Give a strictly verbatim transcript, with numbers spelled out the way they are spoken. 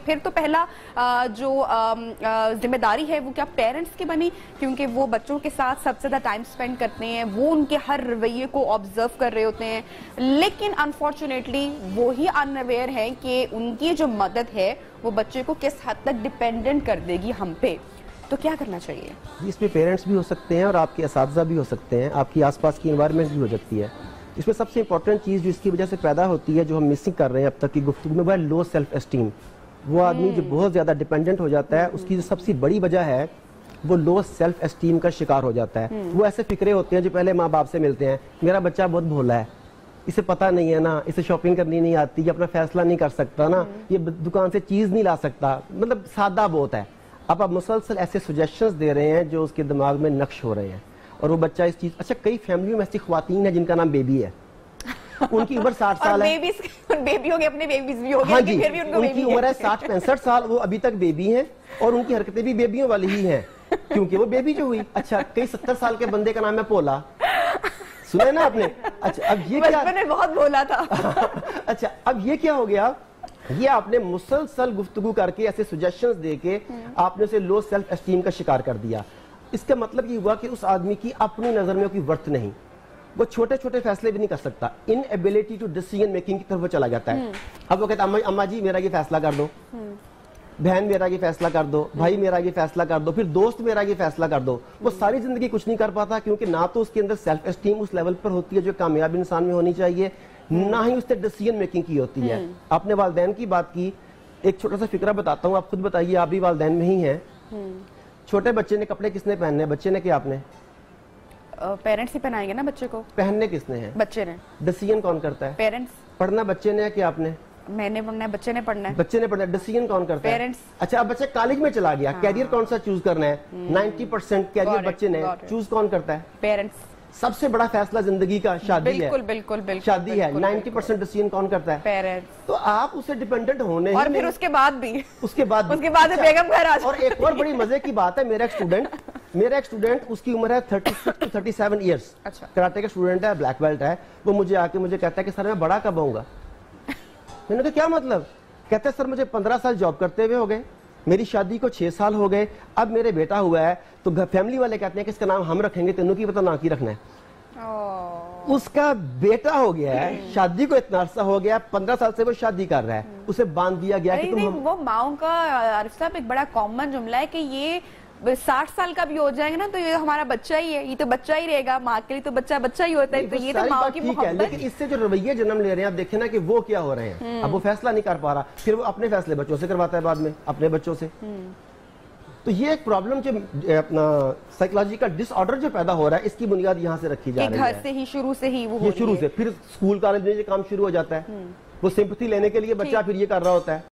फिर तो पहला जो जिम्मेदारी है वो क्या पेरेंट्स की बनी, क्योंकि वो बच्चों के साथ सबसे ज्यादा टाइम स्पेंड करते हैं, वो उनके हर रवैये को ऑब्जर्व कर रहे होते हैं, लेकिन अनफॉर्चुनेटली वो ही अनअवेयर है कि उनकी जो मदद है वो बच्चे को किस हद तक डिपेंडेंट कर देगी हम पे। तो क्या करना चाहिए? इसमें पेरेंट्स भी हो सकते हैं और आपके असातिज़ा भी हो सकते हैं, आपकी आसपास की एनवायरनमेंट भी हो सकती है। इसमें सबसे इंपॉर्टेंट चीज़ जो इसकी वजह से पैदा होती है, जो हम मिसिंग कर रहे हैं अब तक की गुफ्तगू में, वो है लो सेल्फ एस्टीम। वो आदमी जो बहुत ज़्यादा डिपेंडेंट हो जाता है, उसकी जो सबसे बड़ी वजह है वो लो सेल्फ एस्टीम का शिकार हो जाता है। वो ऐसे फिक्रे होते हैं जो पहले माँ बाप से मिलते हैं, मेरा बच्चा बहुत भोला है, इसे पता नहीं है ना, इसे शॉपिंग करनी नहीं आती, ये अपना फैसला नहीं कर सकता ना, ये दुकान से चीज़ नहीं ला सकता, मतलब सादा बहुत है। अब आप मुसलसल ऐसे सजेशंस दे रहे हैं जो उसके दिमाग में नक्श हो रहे हैं और वो बच्चा इस चीज़। अच्छा, कई फैमिलियों में ऐसी ख्वातीन है जिनका नाम बेबी है, उनकी उम्र साठ साल है, बेबी हो गए, अपने बेबीज भी हो गए, हाँ जी, फिर भी उनको उनकी उम्र है साठ पैंसठ साल, वो अभी तक बेबी हैं और उनकी हरकतें भी बेबियों वाली ही हैं, क्योंकि वो बेबी जो हुई। अच्छा, कई सत्तर साल के बंदे का नाम है पोला, सुना ना आपने? अच्छा, अब ये क्या, मैंने बहुत बोला था। अच्छा, अब ये क्या हो गया, ये आपने मुसलसल गुफ्तगू करके ऐसे सजेशंस देके आपने उसे लो सेल्फ एस्टीम का शिकार कर दिया। इसका मतलब ये हुआ कि उस आदमी की अपनी नजर में कोई वर्थ नहीं, वो छोटे छोटे फैसले भी नहीं कर सकता, inability to decision making की तरफ वो चला जाता है। अब वो कहता है, अम्मा जी मेरा ये फैसला कर दो, बहन मेरा ये फैसला कर दो, भाई मेरा ये फैसला कर दो, फिर दोस्त मेरा ये फैसला कर दो। वो सारी जिंदगी कुछ नहीं कर पाता, क्योंकि ना तो उसके अंदर सेल्फ एस्टीम उस लेवल पर होती है जो कामयाब इंसान में होनी चाहिए, ना ही उससे डिसीजन मेकिंग की होती है। आपने वालिदैन की बात की, एक छोटा सा फिक्रा बताता हूँ, आप खुद बताइए, आप भी वालिदैन में ही हैं। छोटे बच्चे ने कपड़े किसने पहनने हैं, बच्चे ने कि आपने? पेरेंट्स ही पहनाएंगे ना बच्चे को। पहनने किसने हैं? बच्चे ने। डिसीजन कौन करता है? पेरेंट्स। पढ़ना बच्चे ने है कि आपने? मैंने पढ़ना है, बच्चे ने पढ़ना है। बच्चे ने पढ़ना है, डिसीजन कौन करता है? पेरेंट्स। अच्छा, अब बच्चा कॉलेज में चला गया, कैरियर कौन सा चूज करना है, नब्बे परसेंट कैरियर बच्चे ने चूज, कौन करता है? पेरेंट्स। सबसे बड़ा फैसला जिंदगी का शादी है, बिल्कुल बिल्कुल बिल्कुल शादी है, नब्बे परसेंट डिसीजन कौन करता है? पेरेंट्स। तो आप उसे डिपेंडेंट होने और फिर उसके बाद भी उसके बाद उसके बाद अच्छा, बेगम घर आ। और एक और बड़ी मजे की बात है, मेरा एक स्टूडेंट मेरा एक स्टूडेंट उसकी उम्र है छत्तीस टू सैंतीस इयर्स, अच्छा, कराटे का स्टूडेंट है, ब्लैक बेल्ट है। वो मुझे आके मुझे कहता है कि सर मैं बड़ा कब होऊंगा? मैंने कहा क्या मतलब? कहते हैं सर मुझे पंद्रह साल जॉब करते हुए हो गए, मेरी शादी को छह साल हो गए, अब मेरे बेटा हुआ है, तो फैमिली वाले कहते हैं कि इसका नाम हम रखेंगे, तेनों की पता ना की रखना है। उसका बेटा हो गया है, शादी को इतना अरसा हो गया, पंद्रह साल से वो शादी कर रहा है, उसे बांध दिया गया कि तुम हम... वो माओ का आरिफ साहब एक बड़ा कॉमन जुमला है कि ये साठ साल का भी हो जाएगा ना तो ये हमारा बच्चा ही है, ये तो बच्चा ही रहेगा, माँ के लिए तो बच्चा बच्चा ही होता है। तो ये तो माँ की मोहब्बत। लेकिन इससे जो रवैये जन्म ले रहे हैं, आप देखें ना कि वो क्या हो रहे हैं, अब वो फैसला नहीं कर पा रहा, फिर वो अपने फैसले बच्चों से करवाता है, बाद में अपने बच्चों से। तो ये एक प्रॉब्लम जो अपना साइकोलॉजिकल डिसऑर्डर जो पैदा हो रहा है, इसकी बुनियाद यहाँ से रखी जा रही है, घर से ही, शुरू से ही वो ये शुरू से, फिर स्कूल कॉलेज में ये काम शुरू हो जाता है, वो सिंपैथी लेने के लिए बच्चा फिर ये कर रहा होता है।